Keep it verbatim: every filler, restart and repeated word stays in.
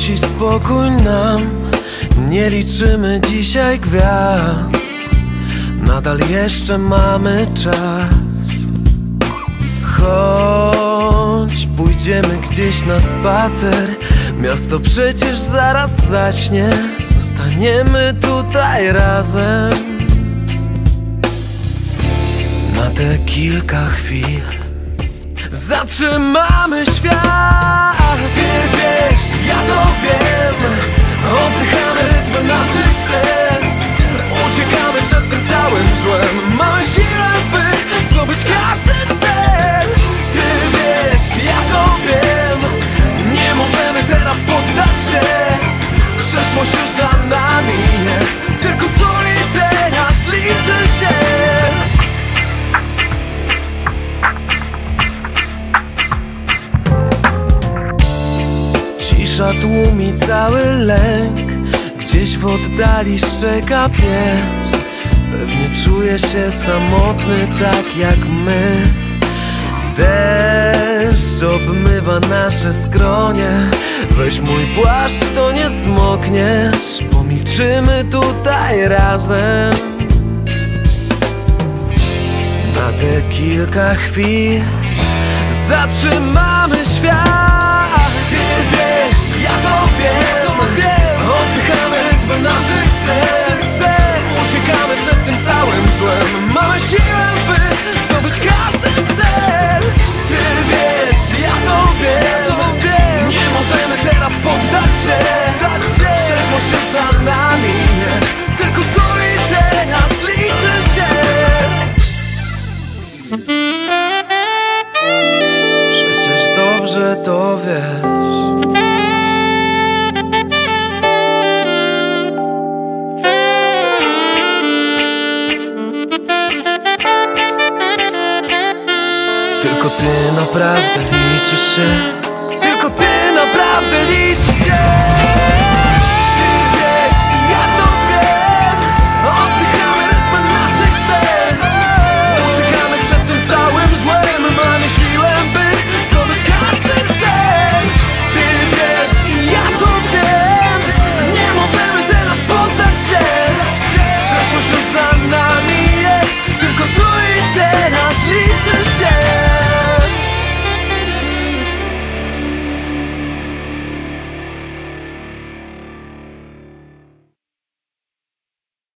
przynosi spokój nam. Nie liczymy dzisiaj gwiazd, nadal jeszcze mamy czas. Chodź, pójdziemy gdzieś na spacer. Miasto przecież zaraz zaśnie. Zostaniemy tutaj razem na te kilka chwil. Zatrzymamy świat. Ty wiesz, ja to wiem. Oddychamy rytmem naszych serc. Uciekamy przed tym całym złem. Mamy siłę, by zdobyć każdy cel. Ty wiesz, ja to wiem. Nie możemy teraz poddać się. Przeszłość już za nami jest. Tylko tu i teraz liczy się. Cisza tłumi cały lęk. Gdzieś w oddali szczeka pies. Pewnie czuje się samotny tak jak my. Deszcz obmywa nasze skronie. Weź mój płaszcz, to nie zmokniesz. Pomilczymy tutaj razem na te kilka chwil. Zatrzymamy świat. Ty wiesz, ja to wiem. Oddychamy rytmem naszych serc. Uciekamy przed tym całym złem. Mamy siłę, by zdobyć każdy cel. Ty wiesz, ja to wiem. Nie możemy teraz poddać się. Przeszłość już za nami jest. Tylko tu i teraz liczy się. Przecież dobrze to wiesz. Tylko ty naprawdę liczysz się.